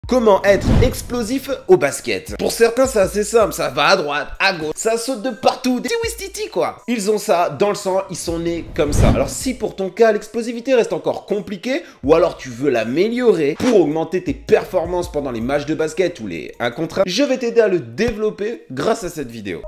Comment être explosif au basket? Pour certains, c'est assez simple, ça va à droite, à gauche, ça saute de partout, des Wistiti quoi. Ils ont ça dans le sang, ils sont nés comme ça. Alors si pour ton cas, l'explosivité reste encore compliquée, ou alors tu veux l'améliorer pour augmenter tes performances pendant les matchs de basket ou les 1 contre 1, je vais t'aider à le développer grâce à cette vidéo.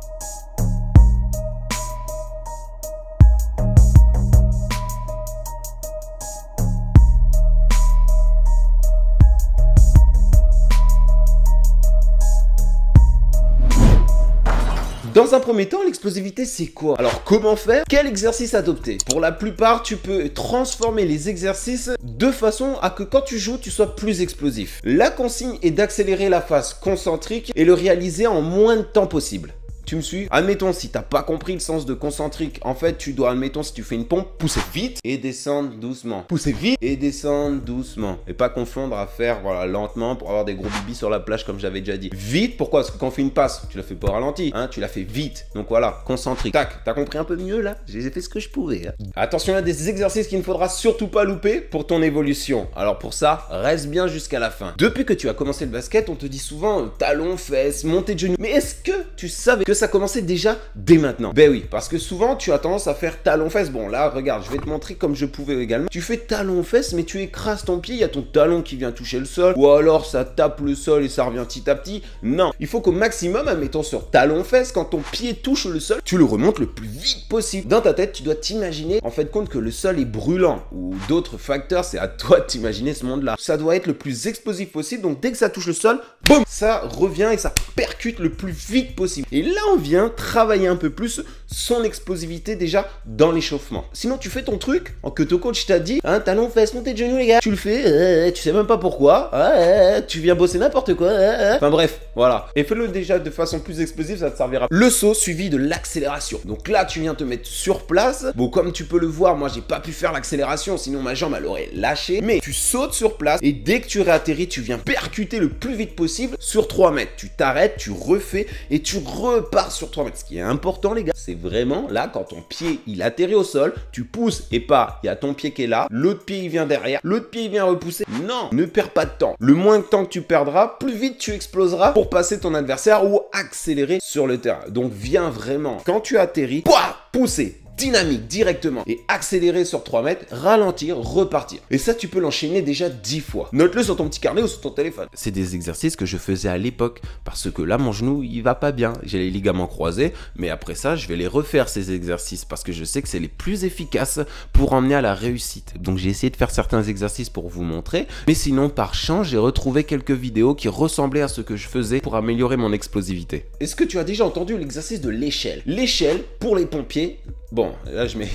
Dans un premier temps, l'explosivité, c'est quoi? Alors, comment faire? Quel exercice adopter? Pour la plupart, tu peux transformer les exercices de façon à que quand tu joues, tu sois plus explosif. La consigne est d'accélérer la phase concentrique et le réaliser en moins de temps possible. Tu me suis? Admettons, si t'as pas compris le sens de concentrique, en fait, tu dois, admettons, si tu fais une pompe, pousser vite et descendre doucement. Pousser vite et descendre doucement. Et pas confondre à faire, voilà, lentement pour avoir des gros bibis sur la plage, comme j'avais déjà dit. Vite, pourquoi? Parce que quand on fait une passe, tu la fais pas au ralenti, hein, tu la fais vite. Donc voilà, concentrique. Tac, t'as compris un peu mieux là? J'ai fait ce que je pouvais. Hein. Attention, il y a des exercices qu'il ne faudra surtout pas louper pour ton évolution. Alors pour ça, reste bien jusqu'à la fin. Depuis que tu as commencé le basket, on te dit souvent talons, fesses, montée de genoux. Mais est-ce que tu savais que ça commençait déjà dès maintenant? Ben oui, parce que souvent tu as tendance à faire talon-fesses. Bon là, regarde, je vais te montrer comme je pouvais également. Tu fais talon-fesses, mais tu écrases ton pied, il y a ton talon qui vient toucher le sol, ou alors ça tape le sol et ça revient petit à petit. Non, il faut qu'au maximum, admettons sur talon-fesses, quand ton pied touche le sol, tu le remontes le plus vite possible. Dans ta tête, tu dois t'imaginer en fait compte que le sol est brûlant, ou d'autres facteurs, c'est à toi de t'imaginer ce monde-là. Ça doit être le plus explosif possible, donc dès que ça touche le sol, boum, ça revient et ça percute le plus vite possible. Et là, on vient travailler un peu plus son explosivité déjà dans l'échauffement. Sinon, tu fais ton truc que ton coach t'a dit, hein, talon, fesse, montée de genoux, les gars. Tu le fais, tu sais même pas pourquoi, tu viens bosser n'importe quoi. Enfin bref, voilà. Et fais-le déjà de façon plus explosive, ça te servira. Le saut suivi de l'accélération. Donc là, tu viens te mettre sur place. Bon, comme tu peux le voir, moi, j'ai pas pu faire l'accélération, sinon ma jambe, elle aurait lâché. Mais tu sautes sur place et dès que tu réatterris, tu viens percuter le plus vite possible sur 3 mètres. Tu t'arrêtes, tu refais et tu repars sur 3 mètres. Ce qui est important, les gars, c'est vraiment là, quand ton pied, il atterrit au sol, tu pousses et pas, il y a ton pied qui est là, l'autre pied, il vient derrière, l'autre pied, il vient repousser. Non, ne perds pas de temps. Le moins de temps que tu perdras, plus vite tu exploseras pour passer ton adversaire ou accélérer sur le terrain. Donc, viens vraiment, quand tu atterris, pousser. Dynamique directement et accélérer sur 3 mètres, ralentir, repartir. Et ça, tu peux l'enchaîner déjà 10 fois. Note-le sur ton petit carnet ou sur ton téléphone. C'est des exercices que je faisais à l'époque parce que là, mon genou, il va pas bien. J'ai les ligaments croisés, mais après ça, je vais les refaire ces exercices parce que je sais que c'est les plus efficaces pour emmener à la réussite. Donc, j'ai essayé de faire certains exercices pour vous montrer, mais sinon, par chance, j'ai retrouvé quelques vidéos qui ressemblaient à ce que je faisais pour améliorer mon explosivité. Est-ce que tu as déjà entendu l'exercice de l'échelle? L'échelle, pour les pompiers, bon, là je mets...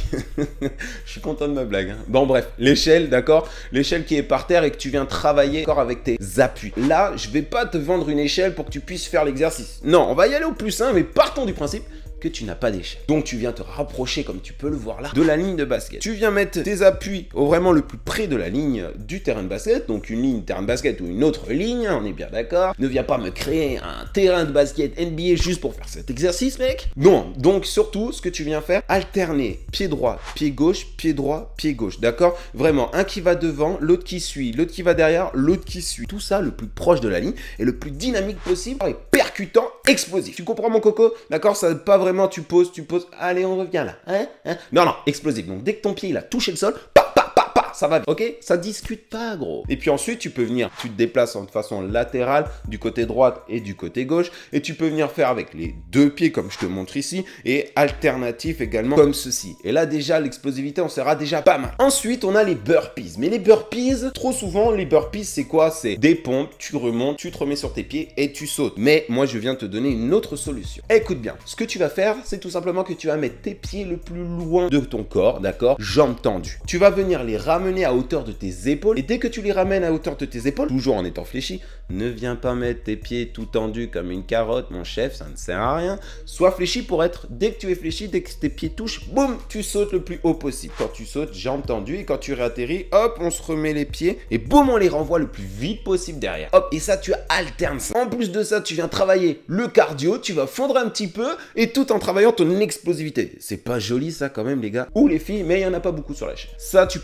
je suis content de ma blague. Hein. Bon bref, l'échelle, d'accord? L'échelle qui est par terre et que tu viens travailler encore avec tes appuis. Là, je vais pas te vendre une échelle pour que tu puisses faire l'exercice. Non, on va y aller au plus simple, mais partons du principe que tu n'as pas d'échelle. Donc tu viens te rapprocher, comme tu peux le voir là, de la ligne de basket. Tu viens mettre tes appuis vraiment le plus près de la ligne du terrain de basket, donc une ligne terrain de basket ou une autre ligne, on est bien d'accord. Ne viens pas me créer un terrain de basket NBA juste pour faire cet exercice, mec. Non, donc surtout, ce que tu viens faire, alterner pied droit, pied gauche, pied droit, pied gauche, d'accord? Vraiment, un qui va devant, l'autre qui suit, l'autre qui va derrière, l'autre qui suit. Tout ça le plus proche de la ligne et le plus dynamique possible et percutant, explosif. Tu comprends mon coco? D'accord? Ça veut pas vraiment tu poses, allez on revient là, hein? Non, explosif, donc dès que ton pied il a touché le sol, ça va, ok? Ça discute pas, gros. Et puis ensuite, tu peux venir, tu te déplaces de façon latérale du côté droite et du côté gauche, et tu peux venir faire avec les 2 pieds comme je te montre ici, et alternatif également comme ceci. Et là déjà, l'explosivité, on sera déjà pas mal. Ensuite, on a les burpees. Mais les burpees, trop souvent, les burpees, c'est quoi? C'est des pompes, tu remontes, tu te remets sur tes pieds et tu sautes. Mais moi, je viens te donner une autre solution. Écoute bien, ce que tu vas faire, c'est tout simplement que tu vas mettre tes pieds le plus loin de ton corps, d'accord? Jambes tendues. Tu vas venir les ramener à hauteur de tes épaules et dès que tu les ramènes à hauteur de tes épaules, toujours en étant fléchi, ne viens pas mettre tes pieds tout tendus comme une carotte, mon chef, ça ne sert à rien. Sois fléchi pour être, dès que tu es fléchi, dès que tes pieds touchent, boum, tu sautes le plus haut possible. Quand tu sautes, jambes tendues et quand tu réatterris, hop, on se remet les pieds et boum, on les renvoie le plus vite possible derrière. Hop, et ça, tu alternes ça. En plus de ça, tu viens travailler le cardio, tu vas fondre un petit peu et tout en travaillant ton explosivité. C'est pas joli ça quand même, les gars ou les filles, mais il y en a pas beaucoup sur la chaîne. Ça, tu peux le faire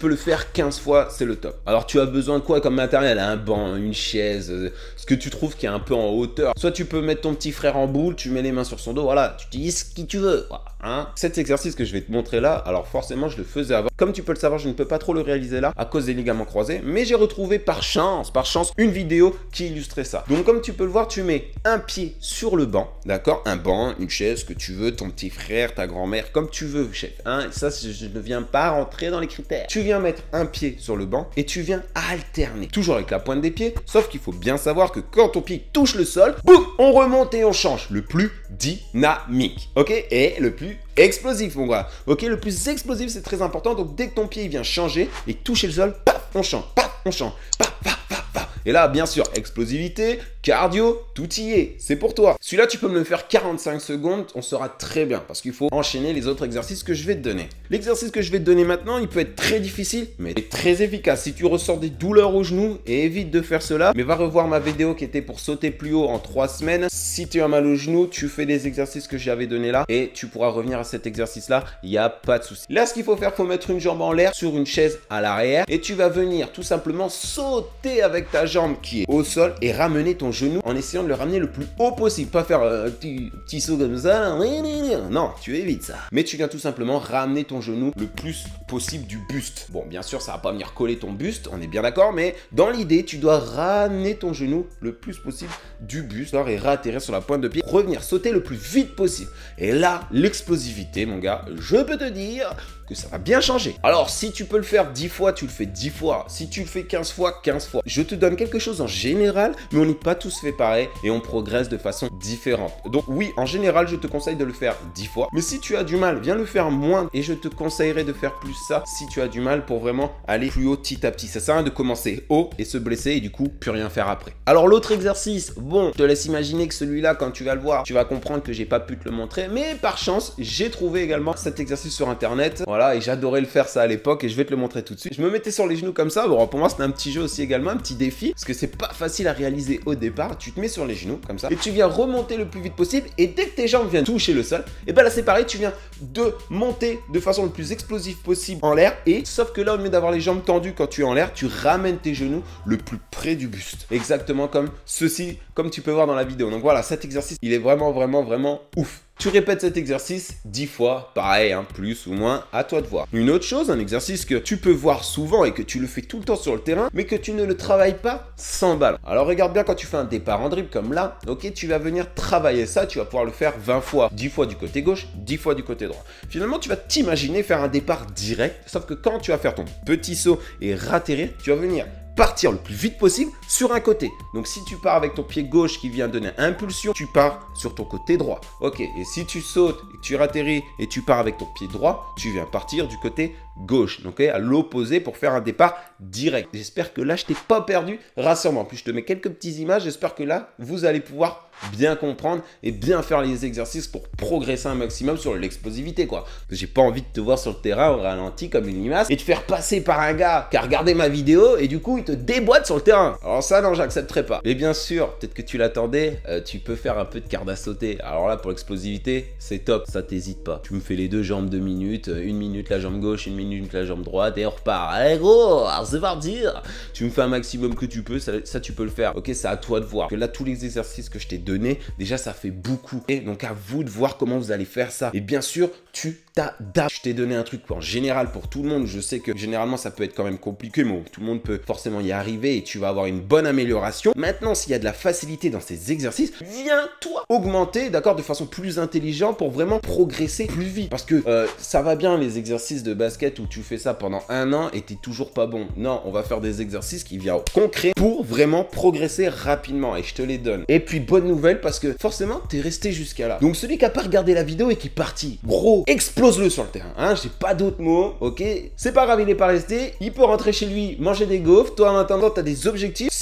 faire 15 fois, c'est le top. Alors tu as besoin de quoi comme matériel? Un banc, une chaise, ce que tu trouves qui est un peu en hauteur. Soit tu peux mettre ton petit frère en boule, tu mets les mains sur son dos, voilà, tu utilises ce que tu veux. Voilà, hein. Cet exercice que je vais te montrer là, alors forcément je le faisais avant. Comme tu peux le savoir, je ne peux pas trop le réaliser là à cause des ligaments croisés, mais j'ai retrouvé par chance, une vidéo qui illustrait ça. Donc comme tu peux le voir, tu mets un pied sur le banc, d'accord? Un banc, une chaise, ce que tu veux, ton petit frère, ta grand-mère, comme tu veux, chef. Hein? Ça, je ne viens pas rentrer dans les critères. Tu viens mettre un pied sur le banc et tu viens alterner, toujours avec la pointe des pieds, sauf qu'il faut bien savoir que quand ton pied touche le sol, boum, on remonte et on change. Le plus dynamique, ok? Et le plus explosif, mon gars. Ok, le plus explosif, c'est très important. Donc dès que ton pied vient changer et toucher le sol, paf, on change, paf, on change, paf, paf, paf, paf. Et là, bien sûr, explosivité, cardio, tout y est, c'est pour toi. Celui-là, tu peux me le faire 45 secondes, on sera très bien parce qu'il faut enchaîner les autres exercices que je vais te donner. L'exercice que je vais te donner maintenant, il peut être très difficile, mais il est très efficace. Si tu ressens des douleurs au genou, et évite de faire cela, mais va revoir ma vidéo qui était pour sauter plus haut en 3 semaines. Si tu as mal au genou, tu fais des exercices que j'avais donné là et tu pourras revenir à cet exercice-là, il n'y a pas de souci. Là, ce qu'il faut faire, il faut mettre une jambe en l'air sur une chaise à l'arrière et tu vas venir tout simplement sauter avec ta jambe qui est au sol et ramener ton genou en essayant de le ramener le plus haut possible. Pas faire un petit saut comme ça. Non, tu évites ça. Mais tu viens tout simplement ramener ton genou le plus possible du buste. Bon, bien sûr, ça va pas venir coller ton buste, on est bien d'accord, mais dans l'idée, tu dois ramener ton genou le plus possible du buste et réatterrir sur la pointe de pied, revenir sauter le plus vite possible. Et là, l'explosivité, mon gars, je peux te dire que ça va bien changer. Alors, si tu peux le faire 10 fois, tu le fais 10 fois. Si tu le fais 15 fois, 15 fois. Je te donne quelque chose en général, mais on n'est pas tous fait pareil et on progresse de façon différente. Donc oui, en général, je te conseille de le faire 10 fois. Mais si tu as du mal, viens le faire moins et je te conseillerais de faire plus ça si tu as du mal pour vraiment aller plus haut petit à petit. Ça sert à rien de commencer haut et se blesser et du coup, plus rien faire après. Alors, l'autre exercice, bon, je te laisse imaginer que celui-là, quand tu vas le voir, tu vas comprendre que j'ai pas pu te le montrer, mais par chance, j'ai trouvé également cet exercice sur internet. Voilà, et j'adorais le faire ça à l'époque et je vais te le montrer tout de suite. Je me mettais sur les genoux comme ça. Bon, pour moi, c'était un petit jeu aussi également, un petit défi, parce que c'est pas facile à réaliser au départ. Tu te mets sur les genoux comme ça et tu viens remonter le plus vite possible. Et dès que tes jambes viennent toucher le sol, et ben là, c'est pareil, tu viens de monter de façon le plus explosive possible en l'air. Et sauf que là, au lieu d'avoir les jambes tendues quand tu es en l'air, tu ramènes tes genoux le plus près du buste. Exactement comme ceci, comme tu peux voir dans la vidéo. Donc voilà, cet exercice, il est vraiment ouf. Tu répètes cet exercice 10 fois, pareil, hein, plus ou moins, à toi de voir. Une autre chose, un exercice que tu peux voir souvent et que tu le fais tout le temps sur le terrain, mais que tu ne le travailles pas sans balle. Alors regarde bien quand tu fais un départ en dribble comme là, ok, tu vas venir travailler ça, tu vas pouvoir le faire 20 fois, 10 fois du côté gauche, 10 fois du côté droit. Finalement, tu vas t'imaginer faire un départ direct, sauf que quand tu vas faire ton petit saut et ratterrir, tu vas venir partir le plus vite possible sur un côté. Donc si tu pars avec ton pied gauche qui vient donner impulsion, tu pars sur ton côté droit. Ok, et si tu sautes et que tu ratterris et tu pars avec ton pied droit, tu viens partir du côté gauche, donc à l'opposé pour faire un départ direct. J'espère que là je t'ai pas perdu, rassure-moi. En plus je te mets quelques petites images, j'espère que là vous allez pouvoir bien comprendre et bien faire les exercices pour progresser un maximum sur l'explosivité quoi. Parce que j'ai pas envie de te voir sur le terrain au ralenti comme une limace et te faire passer par un gars qui a regardé ma vidéo et du coup il te déboîte sur le terrain. Alors ça non, j'accepterai pas. Et bien sûr, peut-être que tu l'attendais, tu peux faire un peu de corde à sauter. Alors là pour l'explosivité, c'est top, ça t'hésite pas. Tu me fais les deux jambes 2 minutes, 1 minute la jambe gauche, 1 minute la jambe droite et on repart. Allez gros, c'est parti. Tu me fais un maximum que tu peux, ça tu peux le faire. Ok, c'est à toi de voir. Que là tous les exercices que je t'ai donné, déjà ça fait beaucoup. Et donc à vous de voir comment vous allez faire ça. Et bien sûr, tu t'adaptes. Je t'ai donné un truc en général pour tout le monde. Je sais que généralement ça peut être quand même compliqué, mais tout le monde peut forcément y arriver et tu vas avoir une bonne amélioration. Maintenant, s'il y a de la facilité dans ces exercices, viens toi augmenter, d'accord, de façon plus intelligente pour vraiment progresser plus vite. Parce que ça va bien les exercices de basket où tu fais ça pendant 1 an et t'es toujours pas bon. Non, on va faire des exercices qui viennent concrets pour vraiment progresser rapidement et je te les donne. Et puis bonne nouvelle parce que forcément t'es resté jusqu'à là. Donc celui qui a pas regardé la vidéo et qui est parti, gros, explose-le sur le terrain. Hein, j'ai pas d'autres mots, ok. C'est pas grave, il est pas resté. Il peut rentrer chez lui, manger des gaufres. Toi en attendant, t'as des objectifs.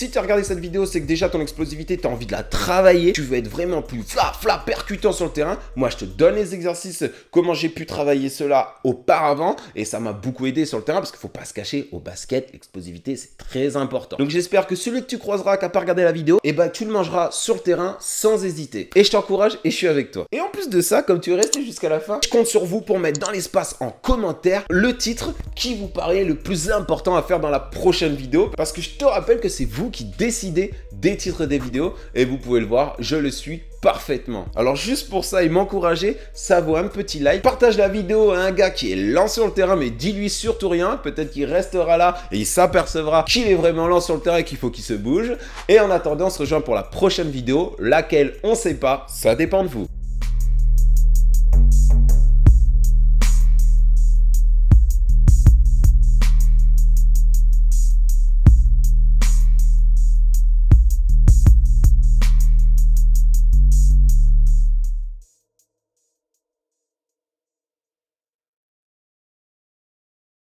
Si tu as regardé cette vidéo, c'est que déjà ton explosivité, tu as envie de la travailler, tu veux être vraiment plus percutant sur le terrain. Moi, je te donne les exercices, comment j'ai pu travailler cela auparavant, et ça m'a beaucoup aidé sur le terrain, parce qu'il ne faut pas se cacher, au basket, l'explosivité, c'est très important. Donc j'espère que celui que tu croiseras, qui n'a pas regardé la vidéo, et ben tu le mangeras sur le terrain sans hésiter. Et je t'encourage et je suis avec toi. Et en plus de ça, comme tu es resté jusqu'à la fin, je compte sur vous pour mettre dans l'espace en commentaire le titre qui vous paraît le plus important à faire dans la prochaine vidéo, parce que je te rappelle que c'est vous qui décidez des titres des vidéos, et vous pouvez le voir, je le suis parfaitement. Alors juste pour ça et m'encourager, ça vaut un petit like. Partage la vidéo à un gars qui est lent sur le terrain, mais dis-lui surtout rien. Peut-être qu'il restera là et il s'apercevra qu'il est vraiment lent sur le terrain et qu'il faut qu'il se bouge. Et en attendant, on se rejoint pour la prochaine vidéo, laquelle on sait pas, ça dépend de vous.